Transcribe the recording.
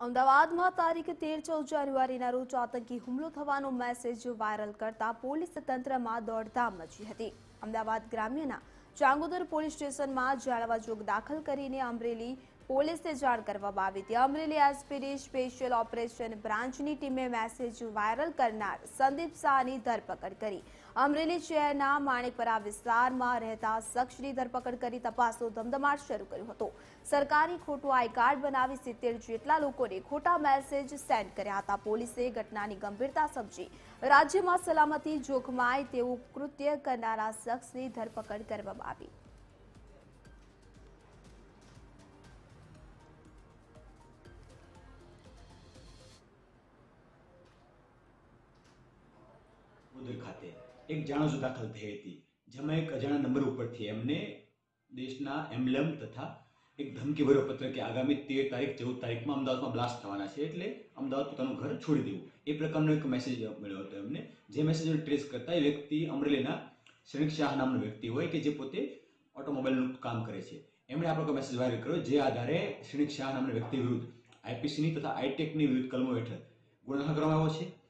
અમદાવાદમાં તારીખ 13-14 જાન્યુઆરીના રોજ આતંકી હુમલો થવાનો મેસેજ વાયરલ કરતા પોલીસ તંત્રમાં દોડધામ મચી હતી। અમદાવાદ ગ્રામ્યના ચાંગોદર પોલીસ સ્ટેશનમાં જાળવાજોગ દાખલ કરીને અમરેલી પોલીસને જાણ કરવામાં આવી હતી। અમરેલી એસપીની સ્પેશિયલ ઓપરેશન બ્રાન્ચની ટીમે મેસેજ વાયરલ કરનાર સંદીપ શાહની ધરપકડ કરી। અમરેલી શહેરના માણેકપરા વિસ્તારમાં રહેતા શખ્સની ધરપકડ કરી તપાસનો ધમધમાટ શરૂ કર્યો હતો। સરકારી ખોટું આઈ કાર્ડ બનાવી 70 જેટલા લોકોને ખોટા મેસેજ સેન્ડ કર્યા હતા। પોલીસે ઘટનાની ગંભીરતા સમજી રાજ્યમાં સલામતી જોખમાય તેવું કૃત્ય કરનારા શખ્સની ધરપકડ કરવામાં આવી। ખાતે એક જાણો દાખલ થઈ હતી, જેમાં એક અજાણ્યા નંબર ઉપરથી એમને દેશના એમ્બલેમ તથા એક ધમકીભર્યો પત્ર કે આગામી 13 તારીખ 14 તારીખમાં અમદાવાદમાં બ્લાસ્ટ થવાના છે, એટલે અમદાવાદ પોતાનું ઘર છોડી દેવું, એ પ્રકારનો એક મેસેજ મળ્યો હતો એમને। જે મેસેજને ટ્રેસ કરતા એ વ્યક્તિ અમરેલીના શ્રીનિક શાહ નામનો વ્યક્તિ હોય કે જે પોતે ઓટોમોબાઈલનું કામ કરે છે। એમણે આ પ્રકારનો મેસેજ વાયરલ કર્યો, જે આધારે શ્રીનિક શાહ નામના વ્યક્તિ વિરુદ્ધ આઈપીસીની તથા આઈટેકની વિરુદ્ધ કલમો હેઠળ ગુનો દાખલ કરવામાં આવ્યો છે।